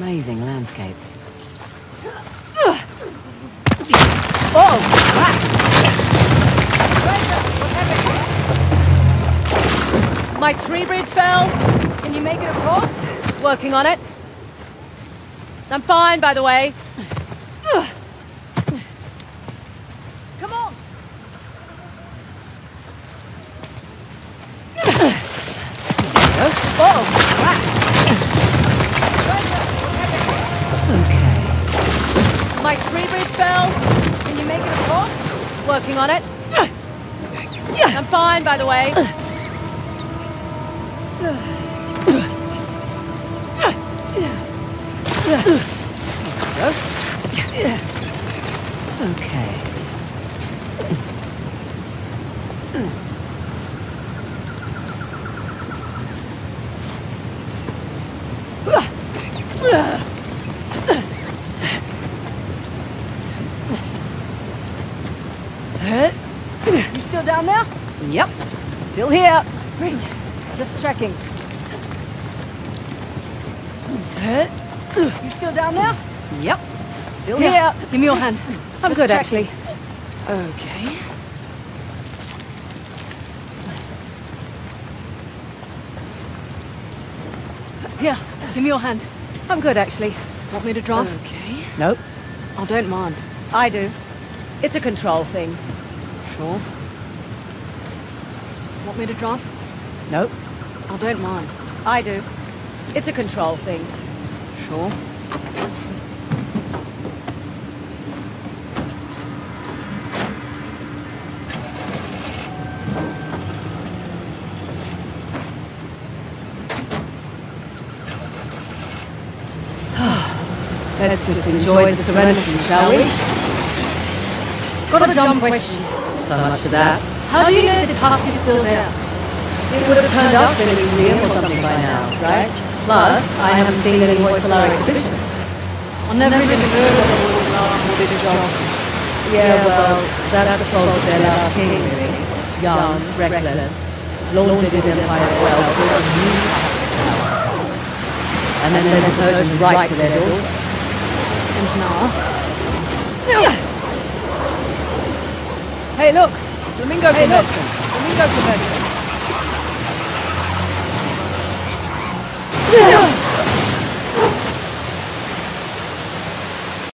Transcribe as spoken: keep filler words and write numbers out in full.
amazing landscape. Oh, crap! My tree bridge fell. Can you make it across? Working on it. I'm fine, by the way. Come on. Oh, crap! Okay. My tree bridge fell. Can you make it across? Working on it. I'm fine, by the way. Okay. You still down there? Yep. Still here. Great. Just checking. You still down there? Yep. Still here. Give me your hand. I'm Just good, checking. actually. Okay. Here. Give me your hand. I'm good, actually. Want me to drive? Okay. Nope. I don't mind. I do. It's a control thing. Sure. Want me to drive? Nope. I don't mind. I do. It's a control thing. Sure. Let's just enjoy the serenity, shall we? Got a dumb question. So much for that. How do you know the task is still there? It would have turned up in a museum or something by now, right? Plus, I haven't seen any Hoysala exhibitions. I've never even heard of a woman for this job. Yeah, well, that's the fault of their last king, really. Young, reckless, flaunted his empire's wealth with a new power. And then led the Persians right to their doors. And now? Hey, look! Flamingo convention. Flamingo convention.